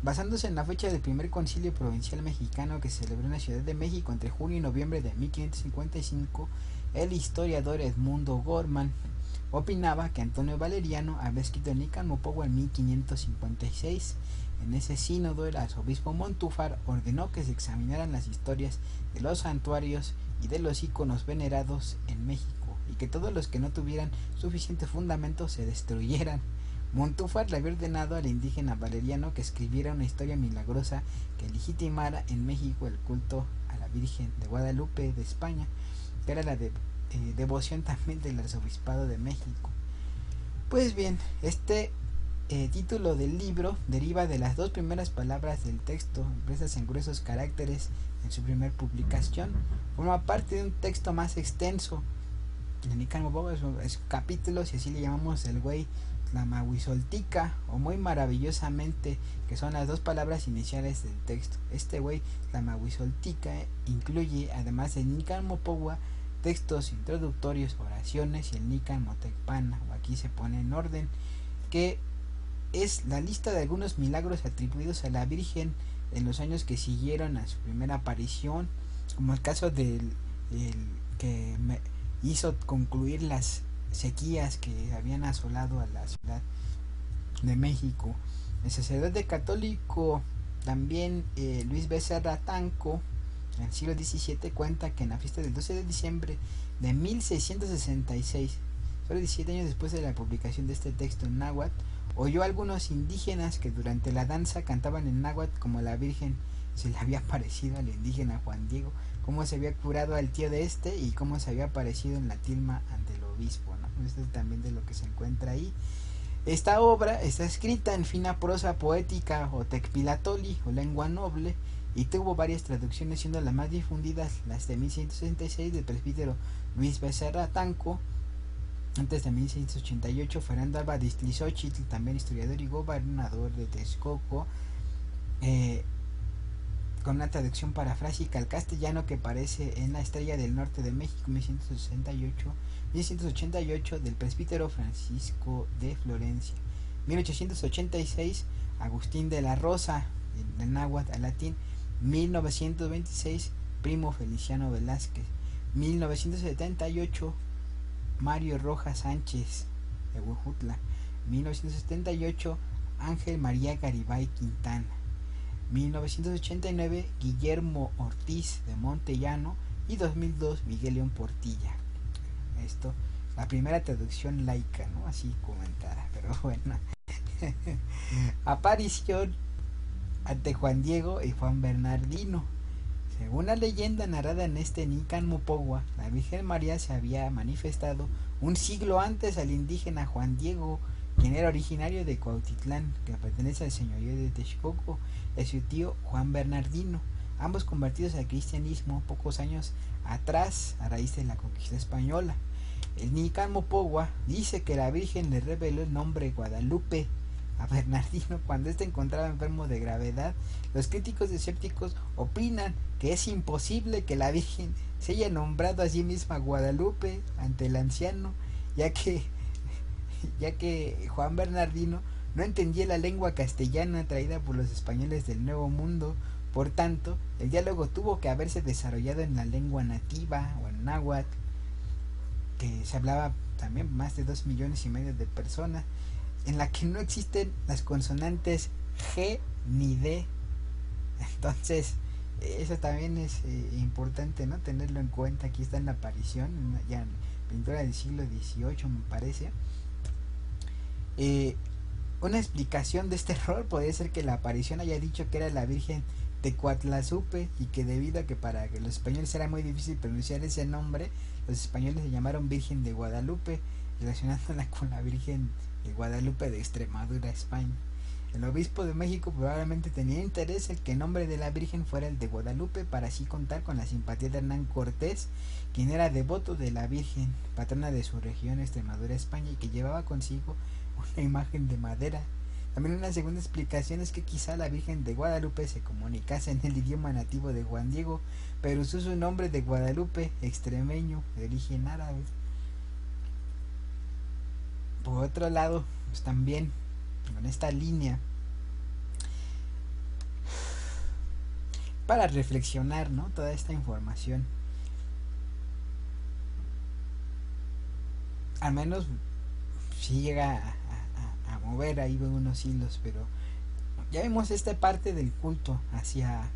Basándose en la fecha del primer concilio provincial mexicano que se celebró en la Ciudad de México entre junio y noviembre de 1555, el historiador Edmundo Gorman opinaba que Antonio Valeriano había escrito el Nican Mopogua en 1556. En ese sínodo, el arzobispo Montúfar ordenó que se examinaran las historias de los santuarios y de los íconos venerados en México, y que todos los que no tuvieran suficiente fundamento se destruyeran. Montúfar le había ordenado al indígena Valeriano que escribiera una historia milagrosa que legitimara en México el culto a la Virgen de Guadalupe de España, que era la devoción también del arzobispado de México. Pues bien, este título del libro deriva de las dos primeras palabras del texto, impresas en gruesos caracteres en su primer publicación. Forma parte de un texto más extenso. El Nican Mopogua es capítulos, y así le llamamos el güey Tlamahuizoltica, o muy maravillosamente, que son las dos palabras iniciales del texto. Este güey Tlamahuizoltica incluye, además del Nican Mopogua, textos introductorios, oraciones y el Nican Motecpana, o aquí se pone en orden, que es la lista de algunos milagros atribuidos a la Virgen en los años que siguieron a su primera aparición, como el caso del que hizo concluir las sequías que habían asolado a la Ciudad de México. El sacerdote católico también Luis Becerra Tanco, en el siglo XVII, cuenta que en la fiesta del 12 de diciembre de 1666, solo 17 años después de la publicación de este texto en náhuatl, oyó a algunos indígenas que durante la danza cantaban en náhuatl como la Virgen se le había parecido al indígena Juan Diego, cómo se había curado al tío de este y cómo se había aparecido en la tilma ante el obispo, ¿no? Esto es también de lo que se encuentra ahí. Esta obra está escrita en fina prosa poética o tecpilatoli, o lengua noble, y tuvo varias traducciones, siendo las más difundidas las de 1166 del presbítero Luis Becerra Tanco. Antes de 1688, Fernando Alba de Iztlizóchitl, también historiador y gobernador de Texcoco, con una traducción parafrásica al castellano que aparece en La Estrella del Norte de México, 1688, del presbítero Francisco de Florencia. 1886, Agustín de la Rosa, en náhuatl al latín. 1926, Primo Feliciano Velázquez. 1978, Mario Rojas Sánchez, de Huejutla. 1978, Ángel María Garibay Quintana. 1989, Guillermo Ortiz de Montellano. Y 2002, Miguel León Portilla. Esto, la primera traducción laica, ¿no? Así comentada, pero bueno. Aparición ante Juan Diego y Juan Bernardino. Según la leyenda narrada en este Nican Mopogua, la Virgen María se había manifestado un siglo antes al indígena Juan Diego, quien era originario de Cuautitlán, que pertenece al señorío de Texcoco, y su tío Juan Bernardino, ambos convertidos al cristianismo pocos años atrás a raíz de la conquista española. El Nican Mopogua dice que la Virgen le reveló el nombre Guadalupe a Bernardino cuando éste encontraba enfermo de gravedad. Los críticos escépticos opinan que es imposible que la Virgen se haya nombrado a sí misma Guadalupe ante el anciano, ya que Juan Bernardino no entendía la lengua castellana traída por los españoles del Nuevo Mundo. Por tanto, el diálogo tuvo que haberse desarrollado en la lengua nativa o en náhuatl, que se hablaba también más de 2,5 millones de personas, en la que no existen las consonantes G ni D. Entonces, eso también es importante, ¿no? Tenerlo en cuenta. Aquí está en la aparición, ya en pintura del siglo XVIII, me parece. Una explicación de este error podría ser que la aparición haya dicho que era la Virgen de Cuatlazupe, y que debido a que para que los españoles era muy difícil pronunciar ese nombre, los españoles le llamaron Virgen de Guadalupe, relacionándola con la Virgen de Guadalupe de Extremadura, España. El obispo de México probablemente tenía interés en que el nombre de la Virgen fuera el de Guadalupe, para así contar con la simpatía de Hernán Cortés, quien era devoto de la Virgen, patrona de su región, Extremadura, España, y que llevaba consigo una imagen de madera. También una segunda explicación es que quizá la Virgen de Guadalupe se comunicase en el idioma nativo de Juan Diego, pero usó su nombre de Guadalupe, extremeño, de origen árabe. Por otro lado, pues también con esta línea, para reflexionar, ¿no? Toda esta información. Al menos si llega a mover ahí unos hilos, pero ya vemos esta parte del culto hacia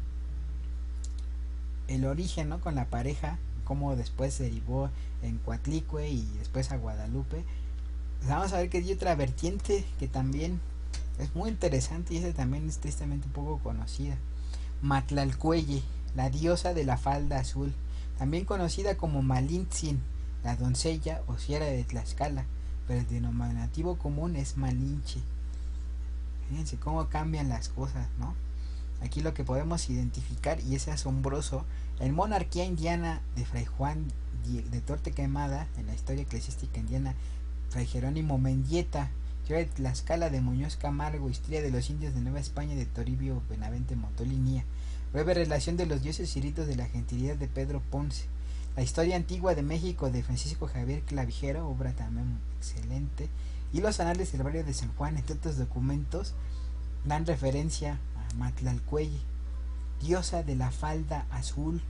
el origen, ¿no? Con la pareja, cómo después se derivó en Coatlicue y después a Guadalupe. Pues vamos a ver que hay otra vertiente que también es muy interesante y esa también es tristemente un poco conocida. Matlalcueye, la diosa de la falda azul, también conocida como Malintzin, la doncella o sierra de Tlaxcala, pero el denominativo común es Malinche. Fíjense cómo cambian las cosas, ¿no? Aquí lo que podemos identificar, y es asombroso, en Monarquía Indiana de Fray Juan de Torquemada, en la historia eclesiástica indiana, Fray Jerónimo Mendieta, Historia de Tlaxcala de Muñoz Camargo, Historia de los indios de Nueva España de Toribio Benavente Montolinía, Breve relación de los dioses y ritos de la gentilidad de Pedro Ponce, La historia antigua de México de Francisco Javier Clavijero, obra también excelente, y los anales del barrio de San Juan, entre otros documentos, dan referencia a Matlalcueye, diosa de la falda azul.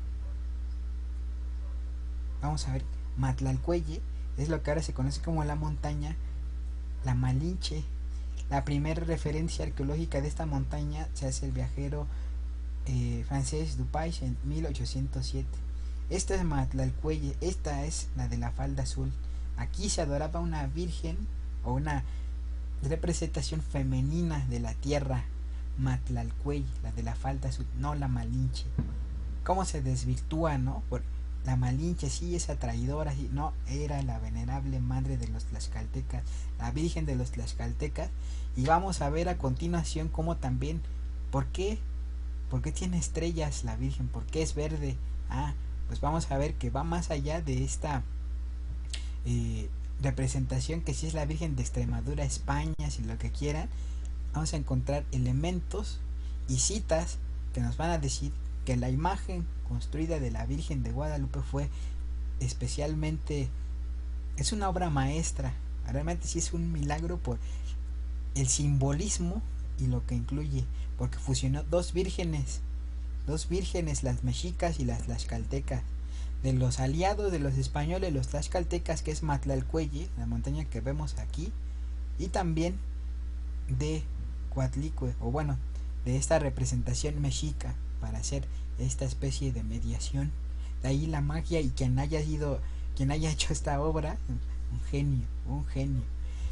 Vamos a ver, Matlalcueye es lo que ahora se conoce como la montaña La Malinche. La primera referencia arqueológica de esta montaña se hace el viajero francés Dupaix en 1807. Esta es Matlalcueye, esta es la de la falda azul. Aquí se adoraba una virgen o una representación femenina de la tierra, Matlalcueye, la de la falda azul, no la Malinche. ¿Cómo se desvirtúa, no? Por la Malinche sí es atraidora, sí, no, era la venerable madre de los tlaxcaltecas, la virgen de los tlaxcaltecas. Y vamos a ver a continuación cómo también, ¿por qué tiene estrellas la virgen? ¿Por qué es verde? Pues vamos a ver que va más allá de esta representación, que si es la Virgen de Extremadura, España, si lo que quieran. Vamos a encontrar elementos y citas que nos van a decir que la imagen construida de la Virgen de Guadalupe fue especialmente, es una obra maestra, realmente sí es un milagro por el simbolismo y lo que incluye, porque fusionó dos vírgenes, las mexicas y las tlaxcaltecas, de los aliados de los españoles, los tlaxcaltecas, que es Matlalcueye, la montaña que vemos aquí, y también de Coatlicue, o bueno, de esta representación mexica, para hacer esta especie de mediación. De ahí la magia, y quien haya hecho esta obra, un genio.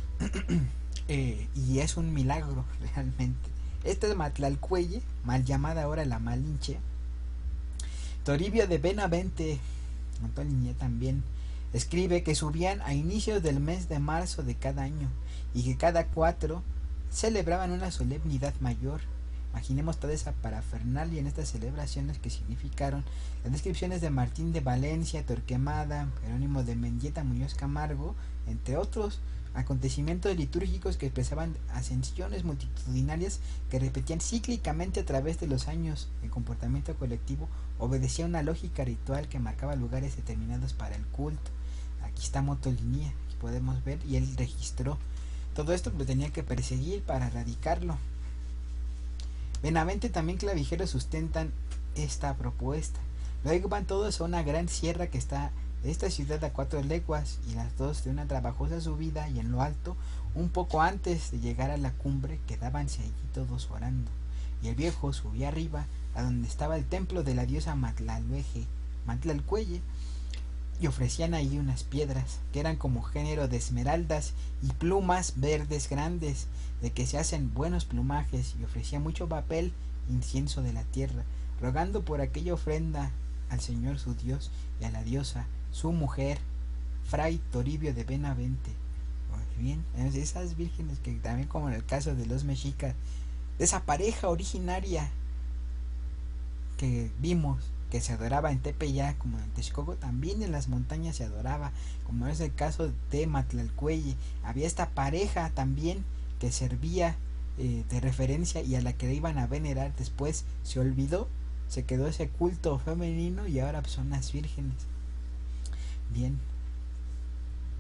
Y es un milagro realmente. Esta es Matlalcueye, mal llamada ahora la Malinche. Toribio de Benavente Montolinía también escribe que subían a inicios del mes de marzo de cada año y que cada 4 celebraban una solemnidad mayor. Imaginemos toda esa parafernalia en estas celebraciones que significaron las descripciones de Martín de Valencia, Torquemada, Jerónimo de Mendieta, Muñoz Camargo, entre otros acontecimientos litúrgicos que expresaban ascensiones multitudinarias que repetían cíclicamente a través de los años. El comportamiento colectivo obedecía una lógica ritual que marcaba lugares determinados para el culto. Aquí está Montolinía, aquí podemos ver, y él registró todo esto, lo tenía que perseguir para erradicarlo. Benavente también Clavijero sustentan esta propuesta. Luego van todos a una gran sierra que está de esta ciudad a 4 leguas, y las dos de una trabajosa subida, y en lo alto, un poco antes de llegar a la cumbre, quedábanse allí todos orando. Y el viejo subía arriba, a donde estaba el templo de la diosa Matlalcueye, y ofrecían allí unas piedras, que eran como género de esmeraldas y plumas verdes grandes, de que se hacen buenos plumajes, y ofrecía mucho papel, incienso de la tierra, rogando por aquella ofrenda al Señor su Dios y a la diosa, su mujer, Fray Toribio de Benavente. Muy bien, esas vírgenes que también, como en el caso de los mexicas, de esa pareja originaria que vimos que se adoraba en Tepeyac como en Texcoco, también en las montañas se adoraba, como es el caso de Matlalcueye. Había esta pareja también que servía de referencia y a la que iban a venerar. Después se olvidó, se quedó ese culto femenino y ahora son las vírgenes. Bien,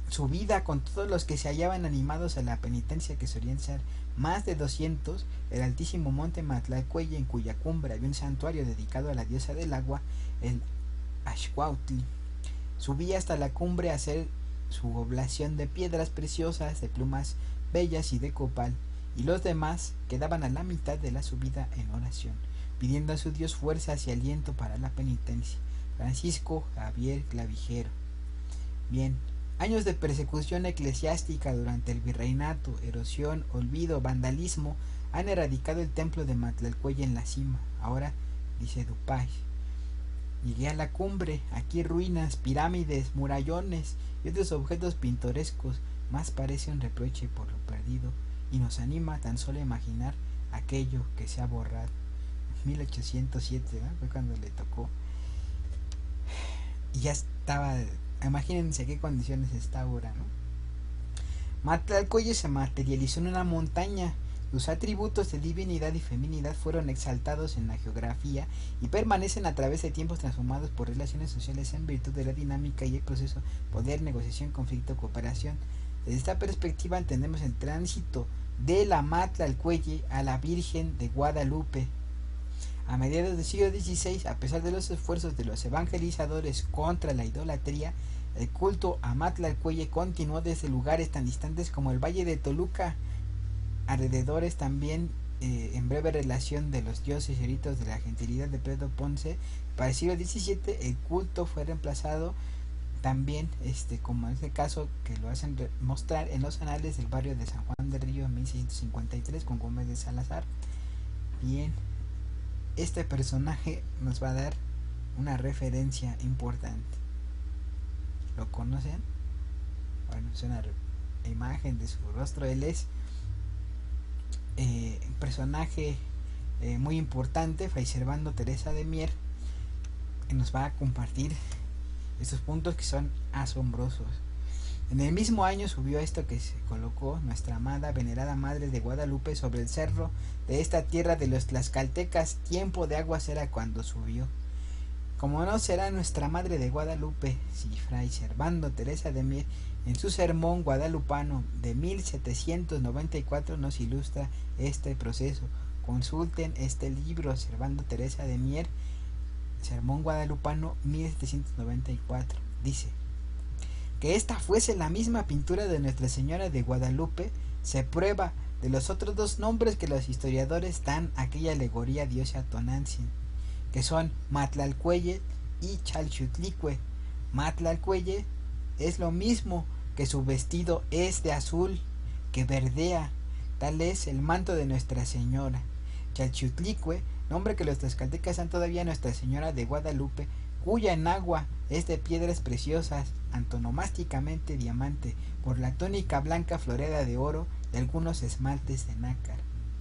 su vida con todos los que se hallaban animados a la penitencia, que solían ser más de 200, el altísimo monte Matlalcueye, en cuya cumbre había un santuario dedicado a la diosa del agua, el Axcuautli. Subía hasta la cumbre a hacer su oblación de piedras preciosas, de plumas bellas y de copal, y los demás quedaban a la mitad de la subida en oración, pidiendo a su Dios fuerzas y aliento para la penitencia. Francisco Javier Clavijero. Bien, años de persecución eclesiástica durante el virreinato, erosión, olvido, vandalismo, han erradicado el templo de Matlalcueye en la cima. Ahora, dice Dupay, llegué a la cumbre, aquí ruinas, pirámides, murallones y otros objetos pintorescos, más parece un reproche por lo perdido, y nos anima tan solo a imaginar aquello que se ha borrado. 1807, ¿no? Fue cuando le tocó. Y ya estaba, imagínense qué condiciones está ahora, ¿no? Matlalcueye se materializó en una montaña. Sus atributos de divinidad y feminidad fueron exaltados en la geografía y permanecen a través de tiempos transformados por relaciones sociales en virtud de la dinámica y el proceso poder, negociación, conflicto, cooperación. Desde esta perspectiva entendemos el tránsito de la Matlalcueye a la Virgen de Guadalupe. A mediados del siglo XVI, a pesar de los esfuerzos de los evangelizadores contra la idolatría, el culto a Matlalcueye continuó desde lugares tan distantes como el Valle de Toluca, alrededores también en breve relación de los dioses y ritos de la gentilidad de Pedro Ponce. Para el siglo XVII el culto fue reemplazado también, como en este caso que lo hacen mostrar en los anales del barrio de San Juan del Río en 1653 con Gómez de Salazar. Bien, este personaje nos va a dar una referencia importante. ¿Lo conocen? Bueno, es una imagen de su rostro. Él es un personaje muy importante, Fray Servando Teresa de Mier, que nos va a compartir estos puntos que son asombrosos. En el mismo año subió esto que se colocó nuestra amada venerada Madre de Guadalupe sobre el cerro de esta tierra de los tlaxcaltecas. Tiempo de aguas era cuando subió. Como no será nuestra Madre de Guadalupe si Fray Servando Teresa de Mier en su sermón guadalupano de 1794 nos ilustra este proceso. Consulten este libro, Servando Teresa de Mier, Sermón Guadalupano 1794. Dice: que esta fuese la misma pintura de Nuestra Señora de Guadalupe se prueba de los otros dos nombres que los historiadores dan a aquella alegoría diosa Tonantzin, que son Matlalcueye y Chalchutlicue. Matlalcueye es lo mismo que su vestido es de azul, que verdea, tal es el manto de Nuestra Señora. Chalchutlicue, nombre que los tlaxcaltecas dan todavía a Nuestra Señora de Guadalupe, cuya enagua es de piedras preciosas, antonomásticamente diamante, por la túnica blanca floreada de oro y algunos esmaltes de nácar.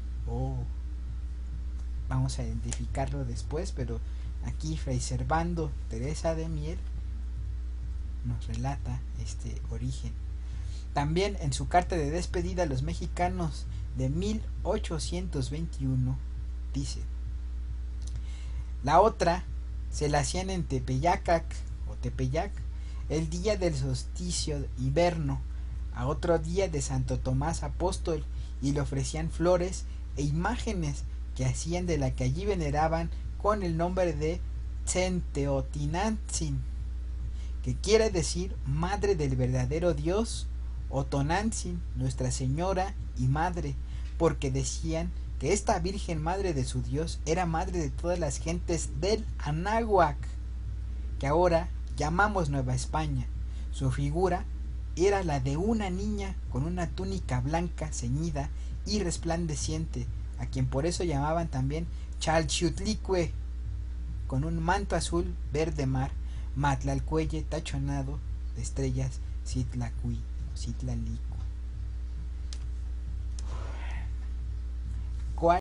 Vamos a identificarlo después, pero aquí Fray Servando Teresa de Mier nos relata este origen. También en su carta de despedida a los mexicanos de 1821 dice: la otra se la hacían en Tepeyacac o Tepeyac el día del solsticio invierno, a otro día de Santo Tomás Apóstol, y le ofrecían flores e imágenes que hacían de la que allí veneraban con el nombre de Tzenteotinantzin, que quiere decir Madre del verdadero Dios, o Tonantzin, Nuestra Señora y Madre, porque decían que esta Virgen Madre de su Dios era madre de todas las gentes del Anáhuac, que ahora llamamos Nueva España. Su figura era la de una niña con una túnica blanca ceñida y resplandeciente, a quien por eso llamaban también Chalchutlicue, con un manto azul verde mar, Matlalcueye tachonado de estrellas, Citlacui o Citlalicu.